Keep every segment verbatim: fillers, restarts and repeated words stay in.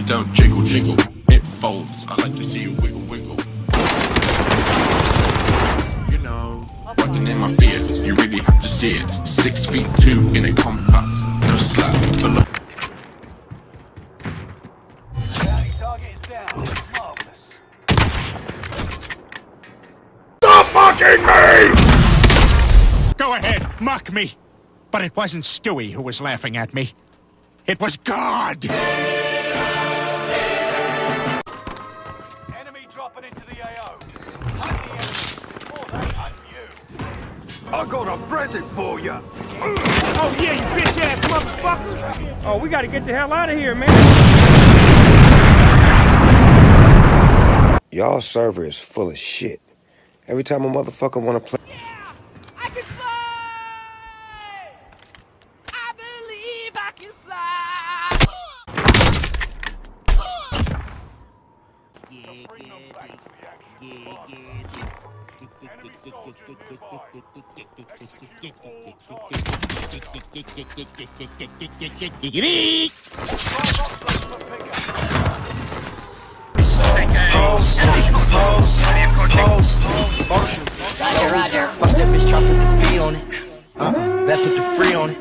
don't jiggle jiggle, it folds. I like to see you wiggle wiggle. You know, working in my fears, you really have to see it. Six feet two in a compact, no slap, but look. Target is down. Marvelous. Stop mocking me! Go ahead, mock me. But it wasn't Stewie who was laughing at me. It was God! Enemy dropping into the A O. Hunt the enemy. Or they hunt you. I got a present for you. Oh yeah, you bitch ass motherfucker! Oh, we gotta get the hell out of here, man. Y'all server is full of shit. Every time a motherfucker wanna play. Yeah, I can fly. I believe I can fly. Yeah, Pose, pose, pose, photo shoot. Roger, Roger. Fuck that bitch, try put the free on it. Uh-uh, bet put the free on it.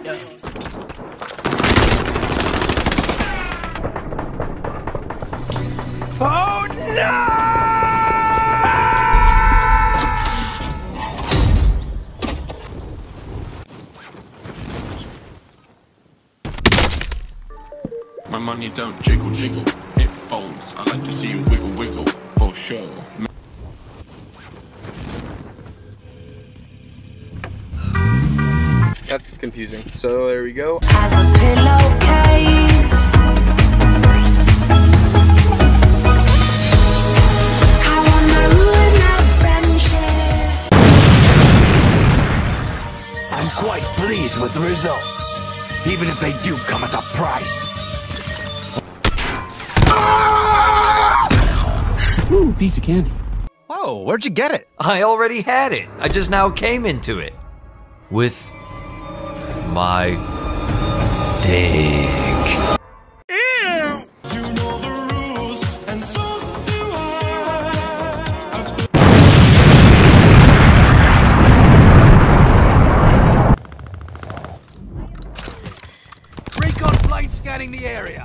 Oh no! My money don't jiggle jiggle, it folds. I like to see you wiggle wiggle, for sure. That's confusing. So there we go. As a pillowcase, I wanna ruin our friendship. I'm quite pleased with the results, even if they do come at a price. Ooh, piece of candy. Whoa, where'd you get it? I already had it. I just now came into it. With my dick. You know the rules, and so do I. Recon plane scanning the area.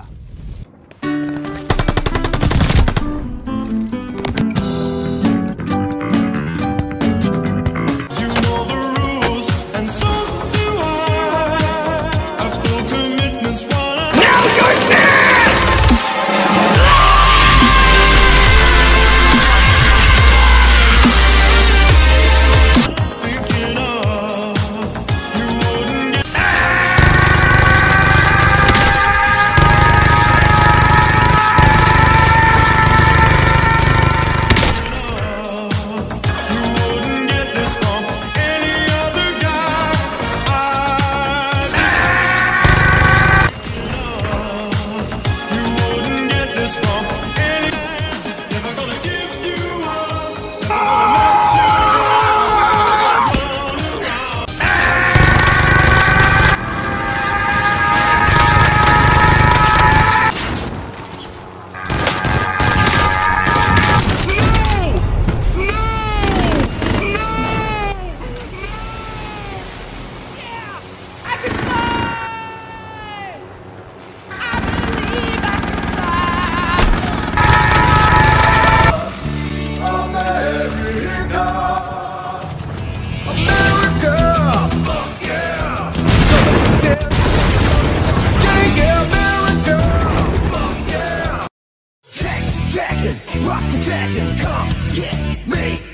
Rock the dragon, come get me.